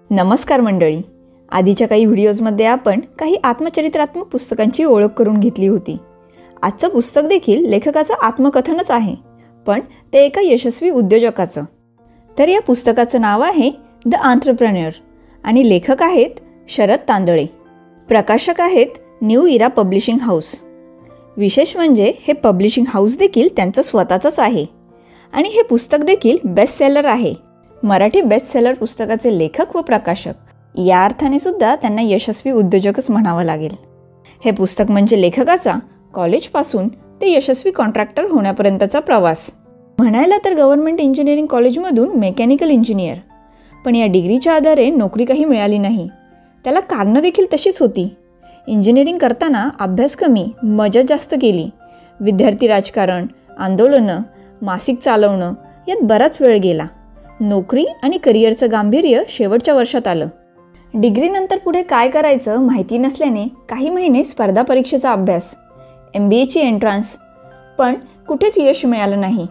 नमस्कार मंडळी. आधीच्या काही व्हिडिओजमध्ये आपण काही आत्मचरित्रात्मक पुस्तकांची ओळख करून घेतली होती. आजचं पुस्तक देखील लेखकाचं आत्मकथनच आहे, पण ते एका यशस्वी उद्योजकाचं. तर या पुस्तकाचं नाव आहे द एंटरप्रेन्योर आणि लेखक आहेत शरद तांदळे. प्रकाशक आहेत न्यू इरा पब्लिशिंग हाऊस. विशेष म्हणजे हे पब्लिशिंग हाऊस देखील त्यांचं स्वतःचंच आहे आणि हे पुस्तक देखील बेस्ट सेलर आहे. मराठी बेस्ट सेलर पुस्तकाचे लेखक व प्रकाशक या अर्थाने सुद्धा त्यांना यशस्वी उद्योजकच म्हणावं लागेल. हे पुस्तक म्हणजे लेखकाचा कॉलेजपासून ते यशस्वी कॉन्ट्रॅक्टर होण्यापर्यंतचा प्रवास. म्हणायला तर गव्हर्नमेंट इंजिनिअरिंग कॉलेजमधून मेकॅनिकल इंजिनियर, पण या डिग्रीच्या आधारे नोकरी काही मिळाली नाही. त्याला कारणं देखील तशीच होती. इंजिनिअरिंग करताना अभ्यास कमी, मजा जास्त केली. विद्यार्थी राजकारण, आंदोलनं, मासिक चालवणं यात बराच वेळ गेला. नोकरी आणि करिअरचं गांभीर्य शेवटच्या वर्षात आलं. डिग्रीनंतर पुढे काय करायचं माहिती नसल्याने काही महिने स्पर्धा परीक्षेचा अभ्यास, MBAची एंट्रान्स, पण कुठेच यश मिळालं नाही.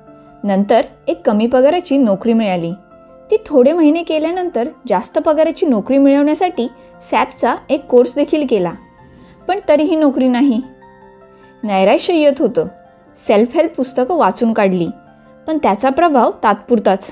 नंतर एक कमी पगाराची नोकरी मिळाली. ती थोडे महिने केल्यानंतर जास्त पगाराची नोकरी मिळवण्यासाठी सॅपचा एक कोर्स देखील केला, पण तरीही नोकरी नाही. नैराश्य येत होतं. सेल्फ हेल्प पुस्तकं वाचून काढली, पण त्याचा प्रभाव तात्पुरताच.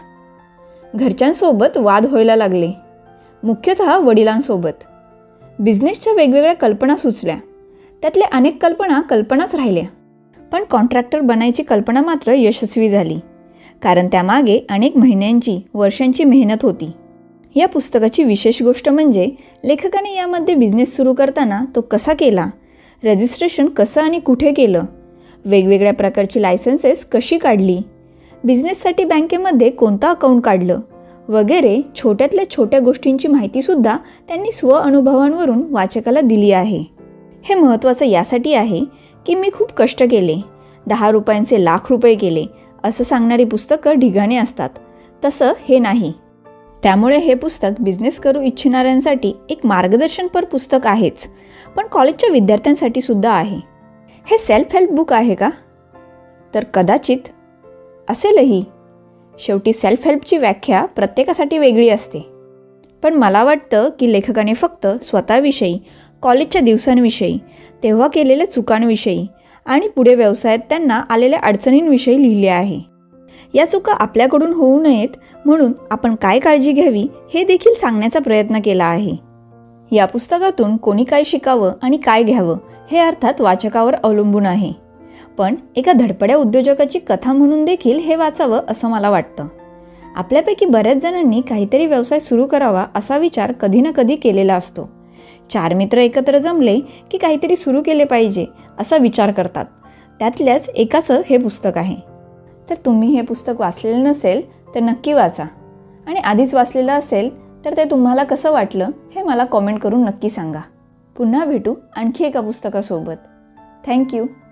घरच्यांसोबत वाद व्हायला लागले, मुख्यतः वडिलांसोबत. बिझनेसच्या वेगवेगळ्या कल्पना सुचल्या. त्यातल्या अनेक कल्पनाच राहिल्या, पण कॉन्ट्रॅक्टर बनायची कल्पना मात्र यशस्वी झाली, कारण त्यामागे अनेक महिन्यांची, वर्षांची मेहनत होती. या पुस्तकाची विशेष गोष्ट म्हणजे लेखकाने यामध्ये बिझनेस सुरू करताना तो कसा केला, रजिस्ट्रेशन कसं आणि कुठे केलं, वेगवेगळ्या प्रकारची लायसन्सेस कशी काढली, बिझनेससाठी बँकेमध्ये कोणतं अकाउंट काढलं वगैरे छोट्यातल्या छोट्या गोष्टींची माहितीसुद्धा त्यांनी स्वअनुभवांवरून वाचकाला दिली आहे. हे महत्त्वाचं यासाठी आहे की मी खूप कष्ट केले, 10 रुपयांचे लाख रुपये केले असं सांगणारी पुस्तकं ढिगाणे असतात. तसं हे नाही. त्यामुळे हे पुस्तक बिझनेस करू इच्छिणाऱ्यांसाठी एक मार्गदर्शनपर पुस्तक आहेच, पण कॉलेजच्या विद्यार्थ्यांसाठी सुद्धा आहे. हे सेल्फ हेल्प बुक आहे का? तर कदाचित असेलही. शेवटी सेल्फ हेल्पची व्याख्या प्रत्येकासाठी वेगळी असते. पण मला वाटतं की लेखकाने फक्त स्वतःविषयी, कॉलेजच्या दिवसांविषयी, तेव्हा केलेल्या चुकांविषयी आणि पुढे व्यवसायात त्यांना आलेल्या अडचणींविषयी लिहिले आहे. या चुका आपल्याकडून होऊ नयेत म्हणून आपण काय काळजी घ्यावी हे देखील सांगण्याचा प्रयत्न केला आहे. या पुस्तकातून कोणी काय शिकावं आणि काय घ्यावं हे अर्थात वाचकावर अवलंबून आहे, पण एका धडपड्या उद्योजकाची कथा म्हणून देखील हे वाचावं असं मला वाटतं. आपल्यापैकी बऱ्याच जणांनी काहीतरी व्यवसाय सुरू करावा असा विचार कधी ना कधी केलेला असतो. 4 मित्र एकत्र जमले की काहीतरी सुरू केले पाहिजे असा विचार करतात. त्यातल्याच एकाचं हे पुस्तक आहे. तर तुम्ही हे पुस्तक वाचलेलं नसेल तर नक्की वाचा, आणि आधीच वाचलेलं असेल तर ते तुम्हाला कसं वाटलं हे मला कॉमेंट करून नक्की सांगा. पुन्हा भेटू आणखी एका पुस्तकासोबत. थँक्यू.